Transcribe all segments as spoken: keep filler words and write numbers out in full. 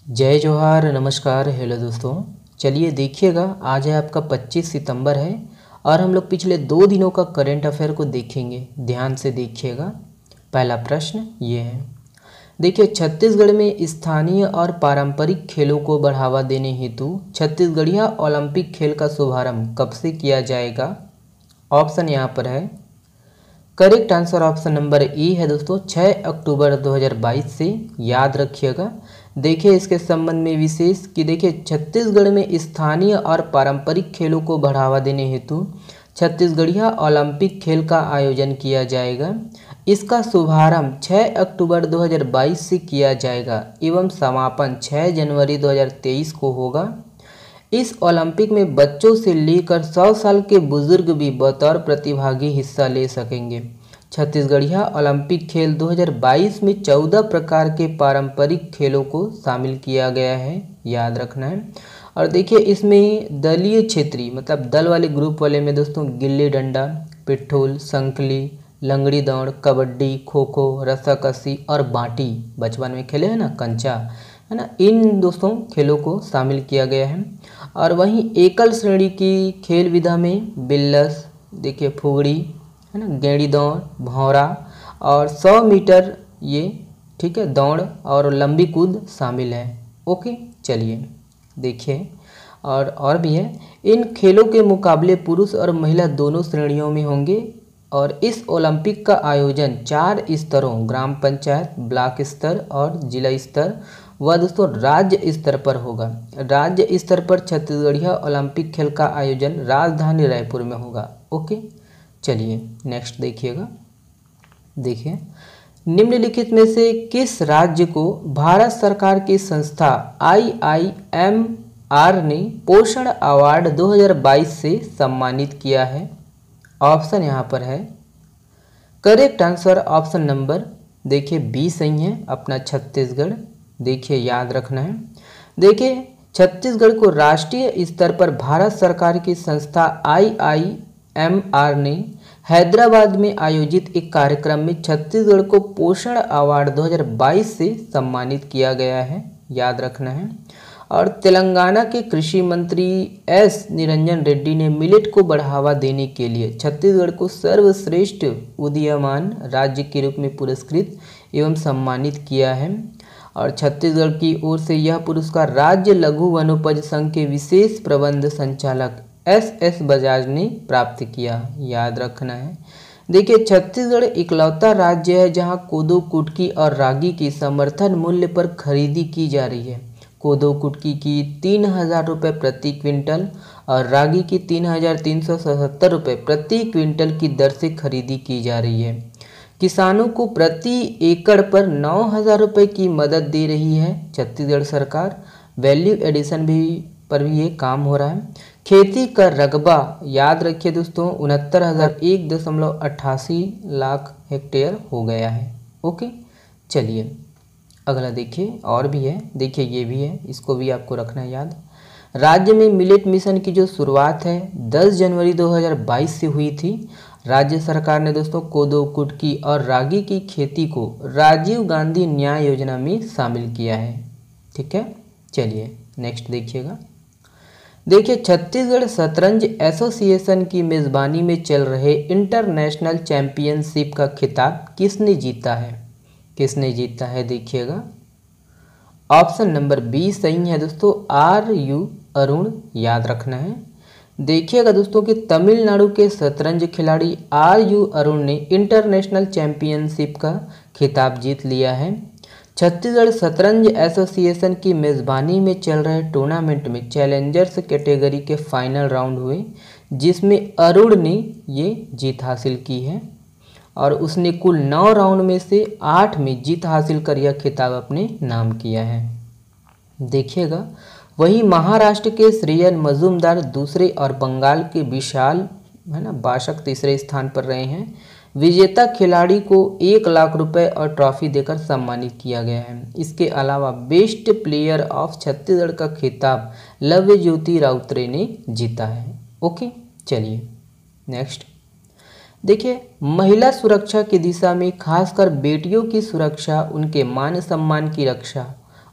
जय जोहार, नमस्कार, हेलो दोस्तों। चलिए देखिएगा, आज है आपका पच्चीस सितंबर है और हम लोग पिछले दो दिनों का करंट अफेयर को देखेंगे। ध्यान से देखिएगा। पहला प्रश्न ये है, देखिए छत्तीसगढ़ में स्थानीय और पारंपरिक खेलों को बढ़ावा देने हेतु छत्तीसगढ़िया ओलंपिक खेल का शुभारंभ कब से किया जाएगा। ऑप्शन यहाँ पर है। Correct answer option number A है दोस्तों, छह अक्टूबर दो हज़ार बाईस से। याद रखिएगा। देखिए इसके संबंध में विशेष कि देखिए छत्तीसगढ़ में स्थानीय और पारंपरिक खेलों को बढ़ावा देने हेतु छत्तीसगढ़िया ओलंपिक खेल का आयोजन किया जाएगा। इसका शुभारंभ छह अक्टूबर दो हज़ार बाईस से किया जाएगा एवं समापन छह जनवरी दो हज़ार तेईस को होगा। इस ओलंपिक में बच्चों से लेकर सौ साल के बुजुर्ग भी बतौर प्रतिभागी हिस्सा ले सकेंगे। छत्तीसगढ़िया ओलंपिक खेल दो हज़ार बाईस में चौदह प्रकार के पारंपरिक खेलों को शामिल किया गया है, याद रखना है। और देखिए इसमें दलीय क्षेत्रीय मतलब दल वाले ग्रुप वाले में दोस्तों गिल्ली डंडा, पिट्ठूल, संकली, लंगड़ी दौड़, कबड्डी, खो खो, रस्साकसी और बाटी, बचपन में खेले हैं ना कंचा, है ना, इन दोस्तों खेलों को शामिल किया गया है। और वहीं एकल श्रेणी की खेल विधा में बिल्लस, देखिए फुगड़ी, है ना, गेंडी दौड़, भौरा और सौ मीटर ये ठीक है दौड़ और लंबी कूद शामिल है। ओके, चलिए देखिए और और भी है। इन खेलों के मुकाबले पुरुष और महिला दोनों श्रेणियों में होंगे और इस ओलंपिक का आयोजन चार स्तरों ग्राम पंचायत, ब्लॉक स्तर और जिला स्तर व दोस्तों राज्य स्तर पर होगा। राज्य स्तर पर छत्तीसगढ़िया ओलंपिक खेल का आयोजन राजधानी रायपुर में होगा। ओके, चलिए नेक्स्ट देखिएगा। देखिए निम्नलिखित में से किस राज्य को भारत सरकार की संस्था आई आई एम आर ने पोषण अवार्ड दो हज़ार बाईस से सम्मानित किया है। ऑप्शन यहाँ पर है। करेक्ट आंसर ऑप्शन नंबर देखिए बी सही है, अपना छत्तीसगढ़। देखिए याद रखना है। देखिए छत्तीसगढ़ को राष्ट्रीय स्तर पर भारत सरकार की संस्था आई आई एम आर ने हैदराबाद में आयोजित एक कार्यक्रम में छत्तीसगढ़ को पोषण अवार्ड दो हज़ार बाईस से सम्मानित किया गया है, याद रखना है। और तेलंगाना के कृषि मंत्री एस निरंजन रेड्डी ने मिलेट को बढ़ावा देने के लिए छत्तीसगढ़ को सर्वश्रेष्ठ उदीयमान राज्य के रूप में पुरस्कृत एवं सम्मानित किया है। और छत्तीसगढ़ की ओर से यह पुरस्कार राज्य लघु वनोपज संघ के विशेष प्रबंध संचालक एस एस बजाज ने प्राप्त किया, याद रखना है। देखिए छत्तीसगढ़ इकलौता राज्य है जहां कोदो, कुटकी और रागी की समर्थन मूल्य पर खरीदी की जा रही है। कोदो कुटकी की तीन हजार रुपये प्रति क्विंटल और रागी की तीन हजार तीन सौ सतहत्तर रुपये प्रति क्विंटल की दर से खरीदी की जा रही है। किसानों को प्रति एकड़ पर नौ हज़ार रुपये की मदद दे रही है छत्तीसगढ़ सरकार। वैल्यू एडिशन भी पर भी ये काम हो रहा है। खेती का रकबा याद रखिए दोस्तों उनहत्तर हज़ार एक दशमलव अट्ठासी लाख हेक्टेयर हो गया है। ओके, चलिए अगला देखिए और भी है। देखिए ये भी है, इसको भी आपको रखना है याद। राज्य में मिलेट मिशन की जो शुरुआत है दस जनवरी दो हज़ार बाईस से हुई थी। राज्य सरकार ने दोस्तों कोदो, कुटकी और रागी की खेती को राजीव गांधी न्याय योजना में शामिल किया है। ठीक है, चलिए नेक्स्ट देखिएगा। देखिए छत्तीसगढ़ शतरंज एसोसिएशन की मेज़बानी में चल रहे इंटरनेशनल चैंपियनशिप का खिताब किसने जीता है। किसने जीता है देखिएगा। ऑप्शन नंबर बी सही है दोस्तों, आर यू अरुण, याद रखना है। देखिएगा दोस्तों कि तमिलनाडु के शतरंज खिलाड़ी आर यू अरुण ने इंटरनेशनल चैंपियनशिप का खिताब जीत लिया है। छत्तीसगढ़ शतरंज एसोसिएशन की मेज़बानी में चल रहे टूर्नामेंट में चैलेंजर्स कैटेगरी के फाइनल राउंड हुए जिसमें अरुण ने ये जीत हासिल की है और उसने कुल नौ राउंड में से आठ में जीत हासिल कर यह खिताब अपने नाम किया है। देखिएगा वहीं महाराष्ट्र के श्रेयन मजूमदार दूसरे और बंगाल के विशाल है ना बाशक तीसरे स्थान पर रहे हैं। विजेता खिलाड़ी को एक लाख रुपए और ट्रॉफी देकर सम्मानित किया गया है। इसके अलावा बेस्ट प्लेयर ऑफ छत्तीसगढ़ का खिताब लव्य ज्योति राउतरे ने जीता है। ओके, चलिए नेक्स्ट देखिए। महिला सुरक्षा की दिशा में खासकर बेटियों की सुरक्षा, उनके मान सम्मान की रक्षा,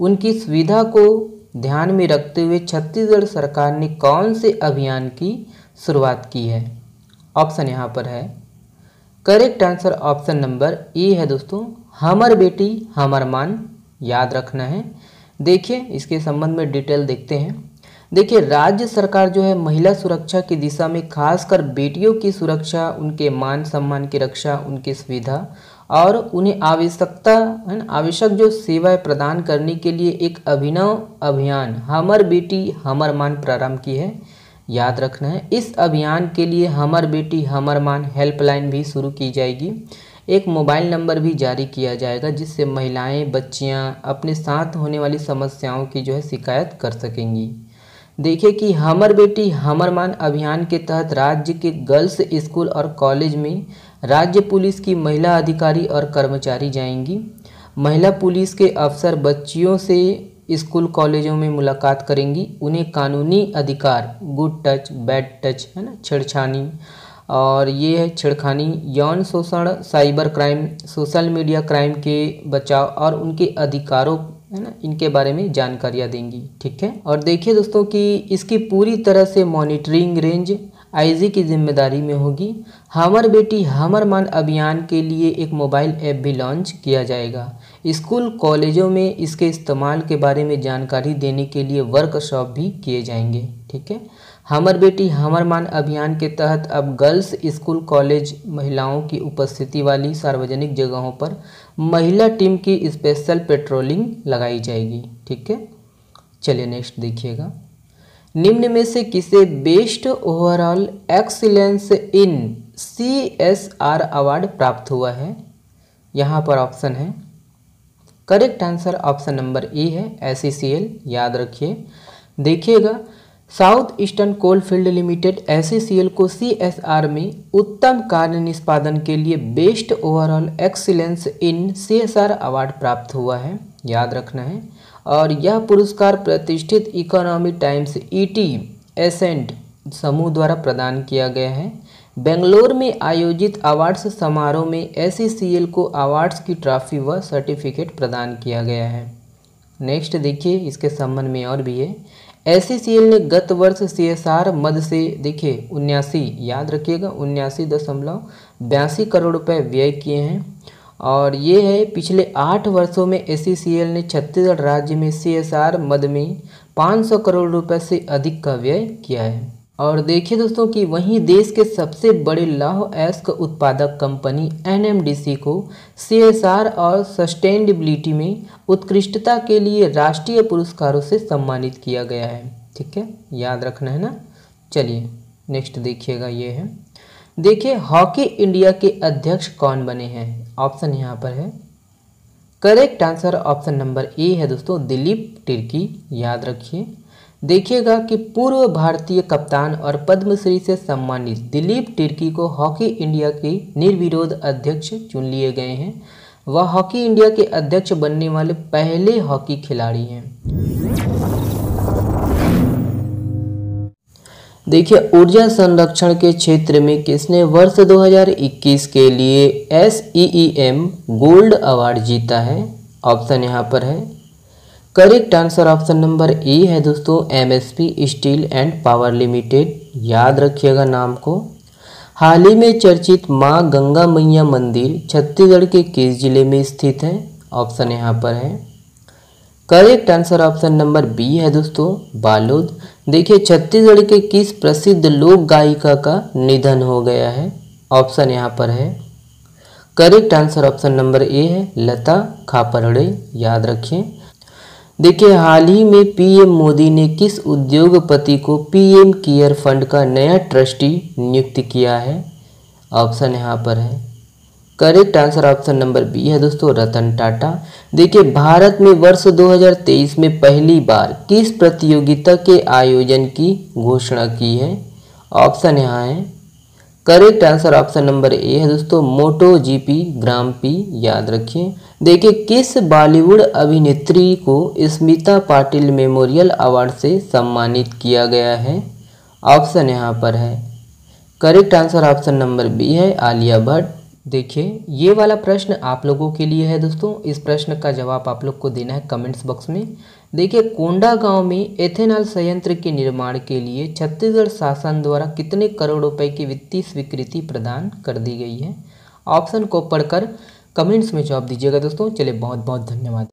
उनकी सुविधा को ध्यान में रखते हुए छत्तीसगढ़ सरकार ने कौन से अभियान की शुरुआत की है? ऑप्शन यहाँ पर है। Correct answer option number A है दोस्तों, हमर बेटी हमर मान, याद रखना है। देखिए इसके संबंध में डिटेल देखते हैं। देखिए राज्य सरकार जो है महिला सुरक्षा की दिशा में खासकर बेटियों की सुरक्षा, उनके मान सम्मान की रक्षा, उनकी सुविधा और उन्हें आवश्यकता है ना आवश्यक जो सेवाएं प्रदान करने के लिए एक अभिनव अभियान हमर बेटी हमर मान प्रारंभ की है, याद रखना है। इस अभियान के लिए हमर बेटी हमर मान हेल्पलाइन भी शुरू की जाएगी। एक मोबाइल नंबर भी जारी किया जाएगा जिससे महिलाएं बच्चियां अपने साथ होने वाली समस्याओं की जो है शिकायत कर सकेंगी। देखिए कि हमर बेटी हमर मान अभियान के तहत राज्य के गर्ल्स स्कूल और कॉलेज में राज्य पुलिस की महिला अधिकारी और कर्मचारी जाएंगी। महिला पुलिस के अफसर बच्चियों से स्कूल कॉलेजों में मुलाकात करेंगी, उन्हें कानूनी अधिकार, गुड टच बैड टच है ना, छेड़छानी और ये है छेड़खानी, यौन शोषण, cyber crime, social media crime के बचाव और उनके अधिकारों है ना, इनके बारे में जानकारियाँ देंगी। ठीक है, और देखिए दोस्तों कि इसकी पूरी तरह से मॉनिटरिंग रेंज आईजी की जिम्मेदारी में होगी। हमर बेटी हमर मान अभियान के लिए एक मोबाइल ऐप भी लॉन्च किया जाएगा। स्कूल कॉलेजों में इसके इस्तेमाल के बारे में जानकारी देने के लिए वर्कशॉप भी किए जाएंगे। ठीक है, हमर बेटी हमर मान अभियान के तहत अब गर्ल्स स्कूल कॉलेज महिलाओं की उपस्थिति वाली सार्वजनिक जगहों पर महिला टीम की स्पेशल पेट्रोलिंग लगाई जाएगी। ठीक है, चलिए नेक्स्ट देखिएगा। निम्न में से किसे best overall excellence in CSR award प्राप्त हुआ है? यहाँ पर ऑप्शन है। Correct answer option number A है एसईसीएल, याद रखिए। देखिएगा South Eastern Coal Field Limited SECL को सीएसआर में उत्तम कार्य निष्पादन के लिए best overall excellence in CSR award प्राप्त हुआ है, याद रखना है। और यह पुरस्कार प्रतिष्ठित इकोनॉमिक टाइम्स ईटी एसेंट समूह द्वारा प्रदान किया गया है। बेंगलोर में आयोजित अवार्ड्स समारोह में एसईसीएल को अवार्ड्स की ट्रॉफी व सर्टिफिकेट प्रदान किया गया है। नेक्स्ट देखिए इसके संबंध में और भी है। एसईसीएल ने गत वर्ष सीएसआर मद से देखिए उन्यासी, याद रखिएगा उन्यासी दशमलव बयासी करोड़ रुपए व्यय किए हैं। और ये है पिछले आठ वर्षों में एसईसीएल ने छत्तीसगढ़ राज्य में सीएसआर मद में पाँच सौ करोड़ रुपए से अधिक का व्यय किया है। और देखिए दोस्तों कि वहीं देश के सबसे बड़े लौह अयस्क उत्पादक कंपनी एनएमडीसी को सीएसआर और सस्टेनेबिलिटी में उत्कृष्टता के लिए राष्ट्रीय पुरस्कारों से सम्मानित किया गया है। ठीक है, याद रखना है ना। चलिए नेक्स्ट देखिएगा, ये है। देखिए हॉकी इंडिया के अध्यक्ष कौन बने हैं? ऑप्शन यहाँ पर है। Correct answer option number A है दोस्तों, दिलीप तिर्की, याद रखिए। देखिएगा कि पूर्व भारतीय कप्तान और पद्मश्री से सम्मानित दिलीप तिर्की को हॉकी इंडिया के निर्विरोध अध्यक्ष चुन लिए गए हैं। वह हॉकी इंडिया के अध्यक्ष बनने वाले पहले हॉकी खिलाड़ी हैं। देखिए ऊर्जा संरक्षण के क्षेत्र में किसने वर्ष दो हज़ार इक्कीस के लिए S E E M gold award जीता है? ऑप्शन यहाँ पर है। Correct answer option number A है दोस्तों, MSP steel and power limited, याद रखिएगा नाम को। हाल ही में चर्चित मां गंगा मैया मंदिर छत्तीसगढ़ के किस जिले में स्थित है? ऑप्शन यहाँ पर है। Correct answer option number B है दोस्तों, बालोद। देखिए छत्तीसगढ़ के किस प्रसिद्ध लोक गायिका का निधन हो गया है? ऑप्शन यहाँ पर है। Correct answer option number A है, लता खापरड़े, याद रखिए। देखिए हाल ही में पीएम मोदी ने किस उद्योगपति को पीएम केयर फंड का नया ट्रस्टी नियुक्त किया है? ऑप्शन यहाँ पर है। Correct answer option number B है दोस्तों, रतन टाटा। देखिए भारत में वर्ष दो हज़ार तेईस में पहली बार किस प्रतियोगिता के आयोजन की घोषणा की है? ऑप्शन यहाँ है। Correct answer option number A है दोस्तों, मोटो जीपी ग्राम पी, याद रखिए। देखिए किस बॉलीवुड अभिनेत्री को स्मिता पाटिल मेमोरियल अवार्ड से सम्मानित किया गया है? ऑप्शन यहाँ पर है। Correct answer option number B है, आलिया भट्ट। देखिए ये वाला प्रश्न आप लोगों के लिए है दोस्तों। इस प्रश्न का जवाब आप लोग को देना है कमेंट्स बॉक्स में। देखिए कोंडा गांव में एथेनॉल संयंत्र के निर्माण के लिए छत्तीसगढ़ शासन द्वारा कितने करोड़ रुपए की वित्तीय स्वीकृति प्रदान कर दी गई है। ऑप्शन को पढ़कर कमेंट्स में जवाब दीजिएगा दोस्तों। चलिए बहुत बहुत धन्यवाद।